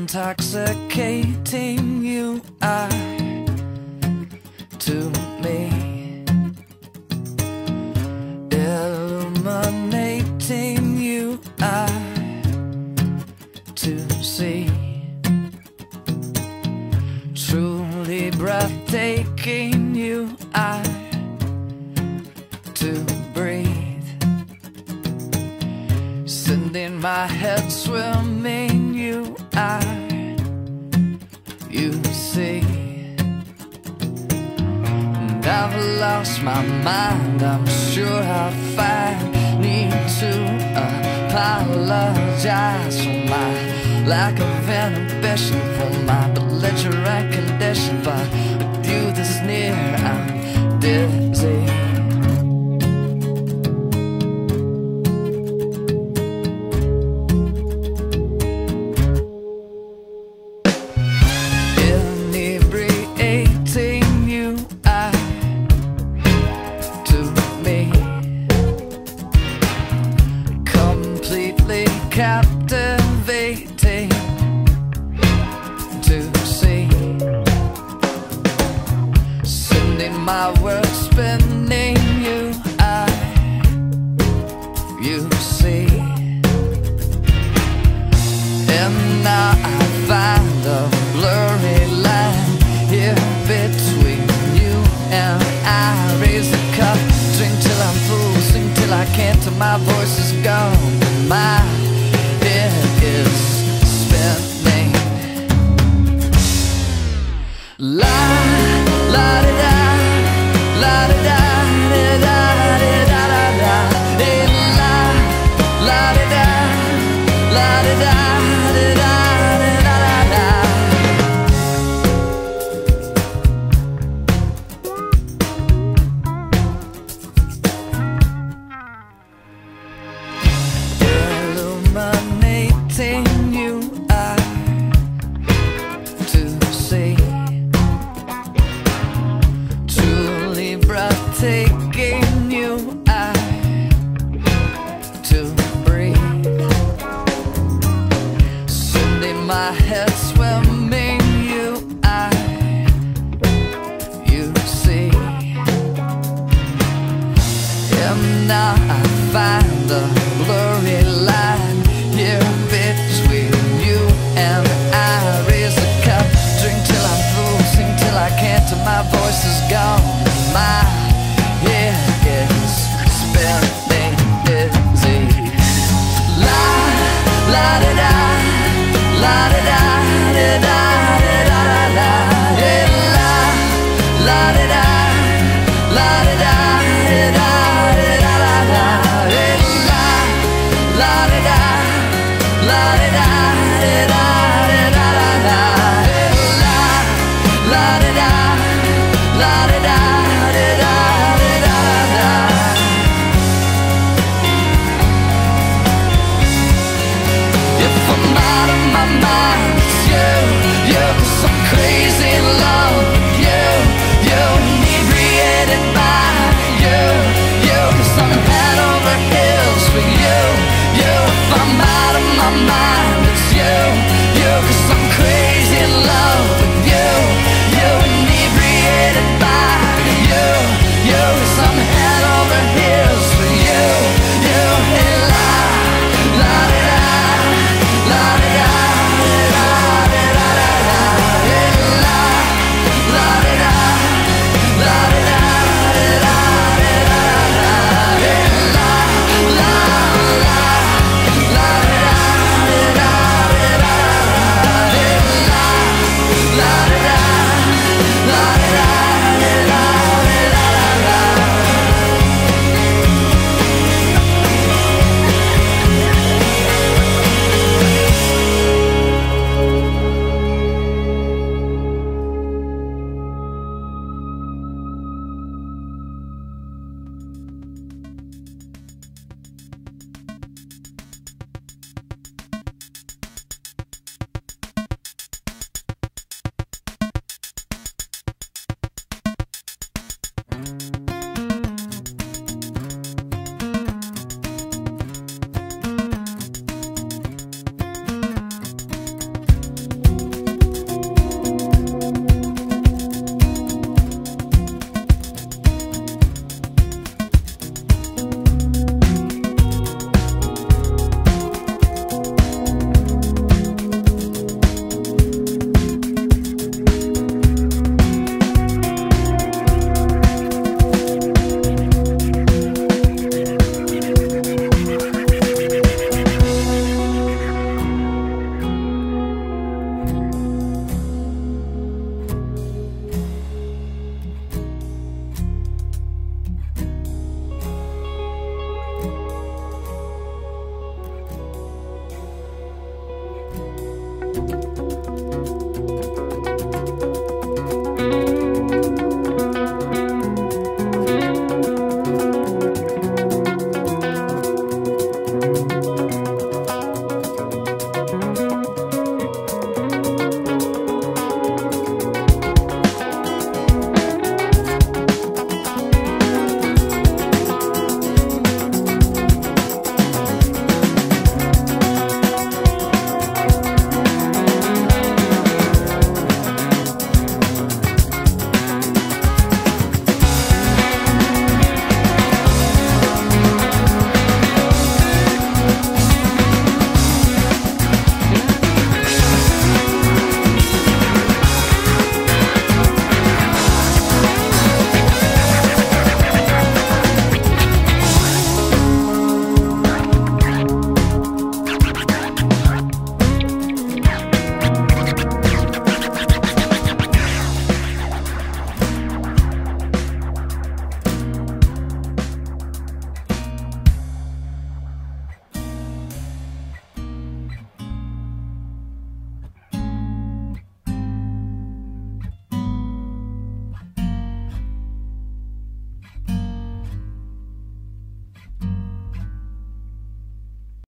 intoxicating you are to me, illuminating you are to see, truly breathtaking you are to breathe, sending my head swimming you are, you see. And I've lost my mind, I'm sure I'll find need to apologize for my lack of inhibition, for my belligerent condition, but with you this near I'm dizzy. Captivating to see, sending my words spinning you you see. And now I find a blurry line here between you and I. Raise the cup, drink till I'm full, sing till I can't, till my voice is gone. My head is spinning. La la da da, la da da da da da da da, hey la la da da, la da da da da da da. Illuminating you are to see, truly breathtaking you are to breathe, sending my head swimming you see. And now I find the blurry line here between you and I. Raise the cup, drink till I'm full, sing till I can't, till my voice is gone. My head is spinning dizzy. La la da da, la da da da da da da, hey la la da da, la da da da da da da, hey la la da da, la da da da da da da, hey la la da da, la da da da da da da. If I'm out of my mind, it's you, some crazy love, you inebriated by you, 'cause I'm head over heels for you. If I'm out of my mind.